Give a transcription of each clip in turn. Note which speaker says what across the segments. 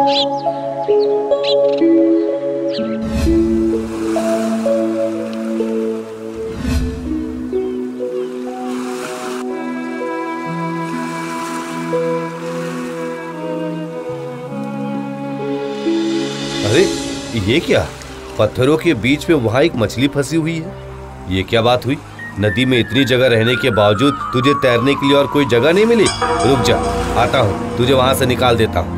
Speaker 1: अरे ये क्या? पत्थरों के बीच में वहां एक मछली फंसी हुई है। ये क्या बात हुई? नदी में इतनी जगह रहने के बावजूद तुझे तैरने के लिए और कोई जगह नहीं मिली? रुक जा, आता हूँ, तुझे वहां से निकाल देता हूँ।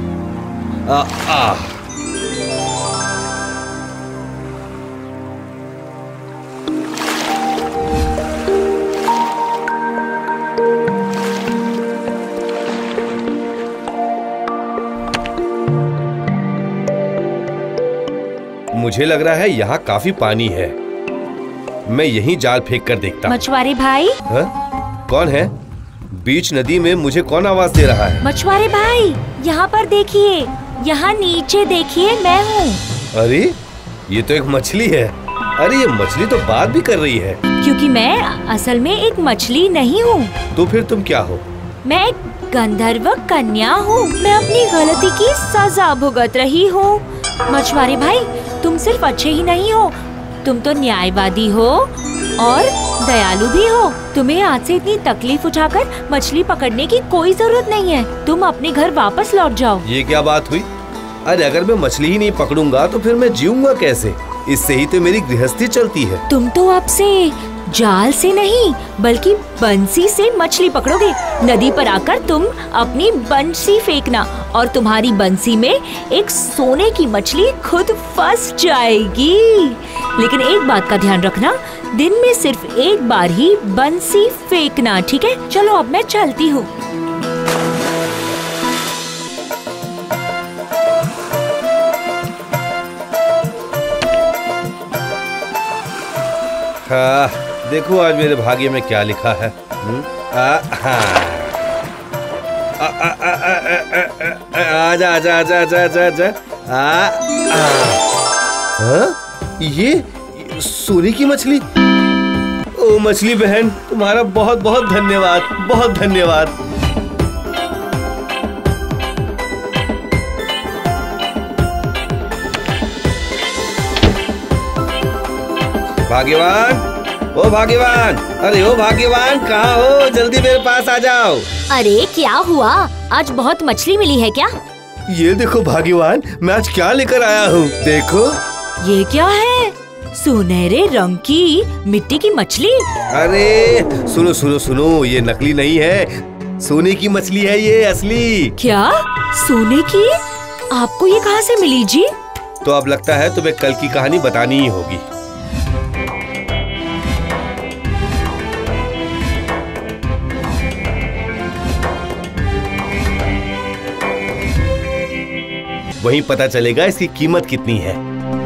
Speaker 1: मुझे लग रहा है यहाँ काफी पानी है। मैं यहीं जाल फेंक कर देखता हूँ।
Speaker 2: मछुआरे भाई।
Speaker 1: कौन है? बीच नदी में मुझे कौन आवाज दे रहा है?
Speaker 2: मछुआरे भाई, यहाँ पर देखिए, यहाँ नीचे देखिए, मैं हूँ।
Speaker 1: अरे ये तो एक मछली है। अरे ये मछली तो बात भी कर रही है।
Speaker 2: क्योंकि मैं असल में एक मछली नहीं हूँ।
Speaker 1: तो फिर तुम क्या हो?
Speaker 2: मैं एक गंधर्व कन्या हूँ। मैं अपनी गलती की सजा भुगत रही हूँ। मछुआरे भाई, तुम सिर्फ अच्छे ही नहीं हो, तुम तो न्यायवादी हो और दयालु भी हो। तुम्हें आज से इतनी तकलीफ उठाकर मछली पकड़ने की कोई जरूरत नहीं है। तुम अपने घर वापस लौट जाओ।
Speaker 1: ये क्या बात हुई? अरे अगर मैं मछली ही नहीं पकड़ूंगा तो फिर मैं जीऊंगा कैसे? इससे ही तो मेरी गृहस्थी चलती है।
Speaker 2: तुम तो अब से जाल से नहीं बल्कि बंसी से मछली पकड़ोगे। नदी पर आकर तुम अपनी बंसी फेंकना और तुम्हारी बंसी में एक सोने की मछली खुद फंस जाएगी। लेकिन एक बात का ध्यान रखना, दिन में सिर्फ एक बार ही बंसी फेंकना, ठीक है? चलो अब मैं चलती हूँ।
Speaker 1: हाँ, देखो आज मेरे भाग्य में क्या लिखा है। आजा आजा आजा आजा आजा आजा। ये सोने की मछली। ओ मछली बहन, तुम्हारा बहुत बहुत धन्यवाद, बहुत धन्यवाद। भाग्यवान, ओ भाग्यवान, अरे ओ भाग्यवान, कहाँ हो? जल्दी मेरे पास आ जाओ।
Speaker 2: अरे क्या हुआ? आज बहुत मछली मिली है क्या?
Speaker 1: ये देखो भाग्यवान, मैं आज क्या लेकर आया हूँ, देखो।
Speaker 2: ये क्या है? सुनहरे रंग की मिट्टी की मछली।
Speaker 1: अरे सुनो सुनो सुनो, ये नकली नहीं है, सोने की मछली है ये, असली।
Speaker 2: क्या? सोने की? आपको ये कहाँ से मिली जी?
Speaker 1: तो अब लगता है तुम्हें कल की कहानी बतानी ही होगी। वहीं पता चलेगा इसकी कीमत कितनी है।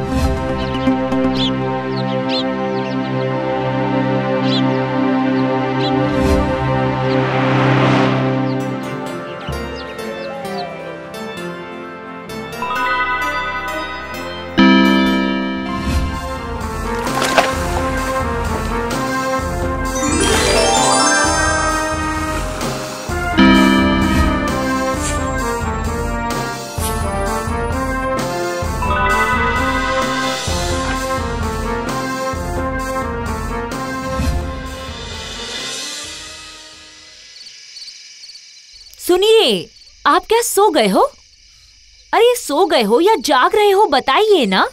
Speaker 2: सुनिए, आप क्या सो गए हो? अरे सो गए हो या जाग रहे हो, बताइए ना।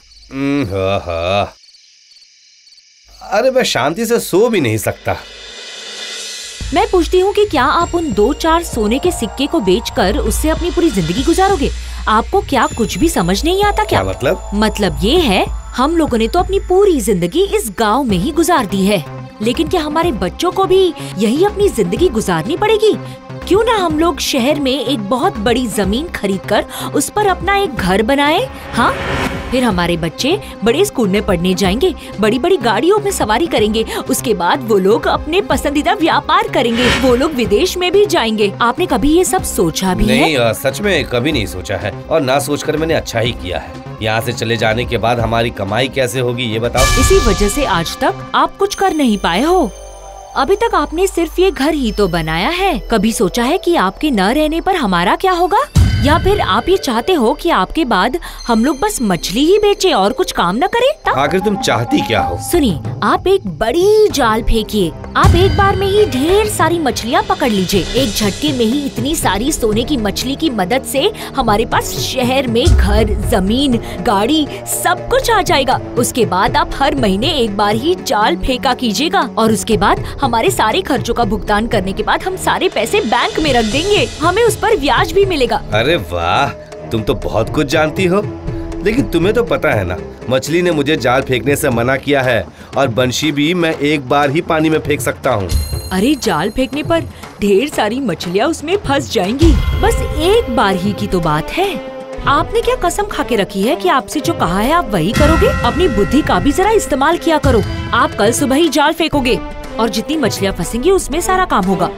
Speaker 1: अरे मैं शांति से सो भी नहीं सकता।
Speaker 2: मैं पूछती हूँ कि क्या आप उन 2-4 सोने के सिक्के को बेचकर उससे अपनी पूरी जिंदगी गुजारोगे? आपको क्या कुछ भी समझ नहीं आता क्या?
Speaker 1: मतलब?
Speaker 2: मतलब ये है, हम लोगों ने तो अपनी पूरी जिंदगी इस गांव में ही गुजार दी है, लेकिन क्या हमारे बच्चों को भी यही अपनी जिंदगी गुजारनी पड़ेगी? क्यों ना हम लोग शहर में एक बहुत बड़ी जमीन खरीदकर उस पर अपना एक घर बनाएं? हाँ, फिर हमारे बच्चे बड़े स्कूल में पढ़ने जाएंगे, बड़ी बड़ी गाड़ियों में सवारी करेंगे, उसके बाद वो लोग अपने पसंदीदा व्यापार करेंगे, वो लोग विदेश में भी जाएंगे। आपने कभी ये सब सोचा भी है?
Speaker 1: नहीं, सच में कभी नहीं सोचा है, और ना सोचकर मैंने अच्छा ही किया है। यहाँ से चले जाने के बाद हमारी कमाई कैसे होगी ये बताओ।
Speaker 2: इसी वजह से आज तक आप कुछ कर नहीं पाए हो। अभी तक आपने सिर्फ ये घर ही तो बनाया है। कभी सोचा है कि आपके न रहने पर हमारा क्या होगा? या फिर आप ये चाहते हो कि आपके बाद हम लोग बस मछली ही बेचें और कुछ काम न करें?
Speaker 1: आखिर तुम चाहती क्या हो?
Speaker 2: सुनिए, आप एक बड़ी जाल फेंकिए। आप एक बार में ही ढेर सारी मछलियाँ पकड़ लीजिए। एक झटके में ही इतनी सारी सोने की मछली की मदद से हमारे पास शहर में घर, जमीन, गाड़ी सब कुछ आ जाएगा। उसके बाद आप हर महीने एक बार ही जाल फेंका कीजिएगा और उसके बाद हमारे सारे खर्चों का भुगतान करने के बाद हम सारे पैसे बैंक में रख देंगे। हमें उस पर ब्याज भी मिलेगा।
Speaker 1: अरे वाह, तुम तो बहुत कुछ जानती हो। लेकिन तुम्हें तो पता है ना, मछली ने मुझे जाल फेंकने से मना किया है और बंशी भी मैं एक बार ही पानी में फेंक सकता हूँ।
Speaker 2: अरे जाल फेंकने पर ढेर सारी मछलियाँ उसमें फंस जाएंगी। बस एक बार ही की तो बात है। आपने क्या कसम खा के रखी है कि आपसे जो कहा है आप वही करोगे? अपनी बुद्धि का भी जरा इस्तेमाल किया करो। आप कल सुबह ही जाल फेंकोगे और जितनी मछलियाँ फंसेंगी उसमें सारा काम होगा।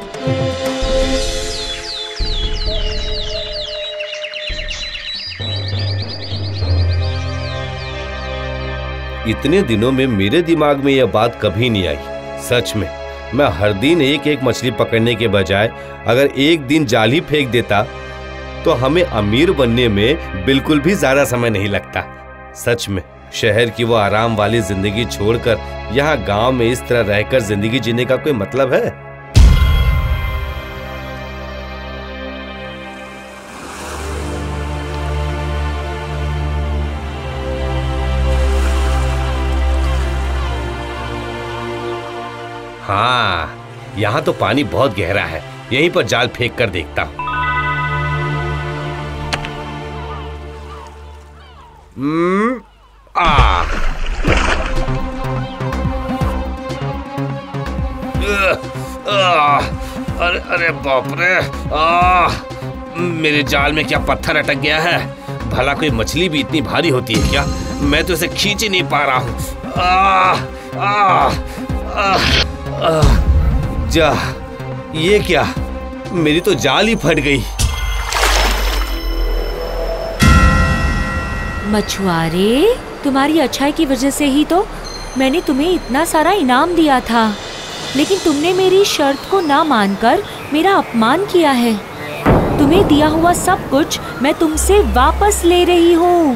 Speaker 1: इतने दिनों में मेरे दिमाग में यह बात कभी नहीं आई। सच में, मैं हर दिन एक एक मछली पकड़ने के बजाय अगर एक दिन जाल ही फेंक देता तो हमें अमीर बनने में बिल्कुल भी ज्यादा समय नहीं लगता। सच में, शहर की वो आराम वाली जिंदगी छोड़कर यहाँ गांव में इस तरह रहकर जिंदगी जीने का कोई मतलब है? हाँ, यहाँ तो पानी बहुत गहरा है। यहीं पर जाल फेंक कर देखता हूँ। अरे अरे बाप रे! मेरे जाल में क्या पत्थर अटक गया है? भला कोई मछली भी इतनी भारी होती है क्या? मैं तो इसे खींच ही नहीं पा रहा हूँ। जा, ये क्या? मेरी तो जाल ही फट गई।
Speaker 2: मछुआरे, तुम्हारी अच्छाई की वजह से ही तो मैंने तुम्हें इतना सारा इनाम दिया था, लेकिन तुमने मेरी शर्त को ना मानकर मेरा अपमान किया है। तुम्हें दिया हुआ सब कुछ मैं तुमसे वापस ले रही हूँ।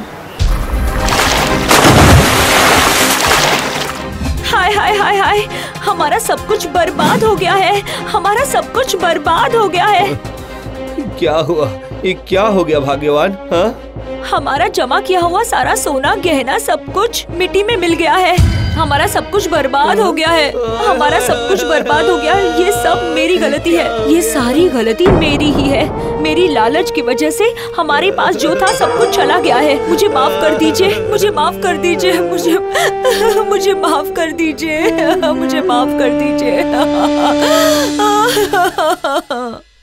Speaker 2: हाय हाय हाय हाय, हमारा सब कुछ बर्बाद हो गया है। हमारा सब कुछ बर्बाद हो गया है।
Speaker 1: क्या हुआ? ये क्या हो गया भाग्यवान? हाँ?
Speaker 2: हमारा जमा किया हुआ सारा सोना, गहना सब कुछ मिट्टी में मिल गया है। हमारा सब कुछ बर्बाद हो गया है। हमारा सब कुछ बर्बाद हो गया है। ये सब मेरी गलती है। ये सारी गलती मेरी ही है। मेरी लालच की वजह से हमारे पास जो था सब कुछ चला गया है। मुझे माफ कर दीजिए। मुझे माफ कर दीजिए। मुझे माफ कर दीजिए। मुझे माफ कर दीजिए।